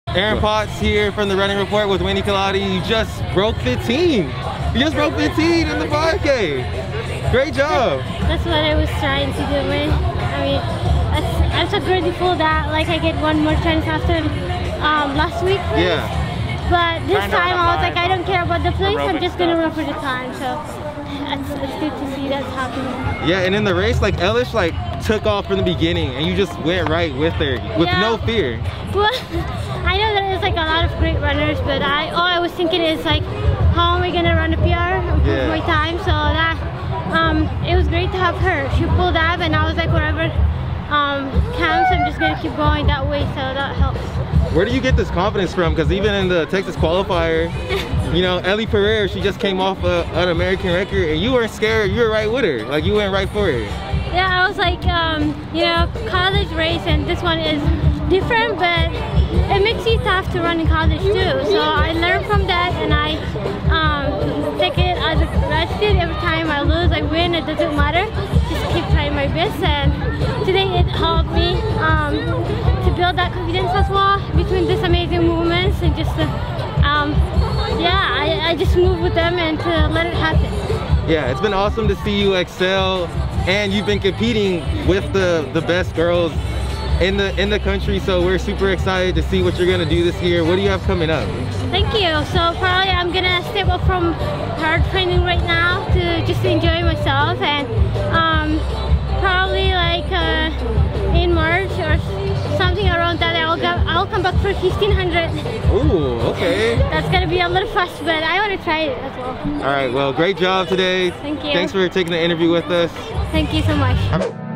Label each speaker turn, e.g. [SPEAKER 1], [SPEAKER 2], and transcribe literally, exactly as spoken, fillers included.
[SPEAKER 1] Aaron Potts here from the Running Report with Wendy Colati. You just broke fifteen. You just broke fifteen in the five K. Great job.
[SPEAKER 2] That's what I was trying to do, man. I mean, that's, I'm so grateful that like I get one more chance after um, last week. Please.
[SPEAKER 1] Yeah.
[SPEAKER 2] But this time I was like, I don't care about the place. I'm just gonna run for the time. So it's, it's good to see that's happening.
[SPEAKER 1] Yeah, and in the race, like Elish, like took off from the beginning, and you just went right with her with
[SPEAKER 2] yeah.
[SPEAKER 1] no fear.
[SPEAKER 2] Well, I know that there's like a lot of great runners, but I all I was thinking is like, how am I gonna run a P R, improve
[SPEAKER 1] yeah.
[SPEAKER 2] my time? So that um, it was great to have her. She pulled up, and I was like, whatever um, counts, I'm just gonna keep going that way. So that helps.
[SPEAKER 1] Where do you get this confidence from? Because even in the Texas qualifier, you know, Ellie Pereira, she just came off a, an American record, and you weren't scared. You were right with her. Like you went right for it.
[SPEAKER 2] Yeah, I was like, um, you know, college race, and this one is different, but it makes you tough to run in college too. So I learned from that, and I um, take it as a gratitude. Every time I lose, I win. It doesn't matter. Just keep trying my best, and today it helped me um, to build that confidence as well between these amazing movements, and just to, um, yeah, I, I just move with them and to let it happen.
[SPEAKER 1] Yeah, it's been awesome to see you excel, and you've been competing with the the best girls in the in the country, so we're super excited to see what you're gonna do this year. What do you have coming up?
[SPEAKER 2] Thank you. So probably I'm gonna step up from hard training right now to just enjoy myself, and um, probably like uh, in March or something around that, I'll go, I'll come back for fifteen hundred.
[SPEAKER 1] Ooh, okay.
[SPEAKER 2] That's gonna be a little fast, but I want to try it as well.
[SPEAKER 1] All right, well, great job today.
[SPEAKER 2] Thank you.
[SPEAKER 1] Thanks for taking the interview with us.
[SPEAKER 2] Thank you so much.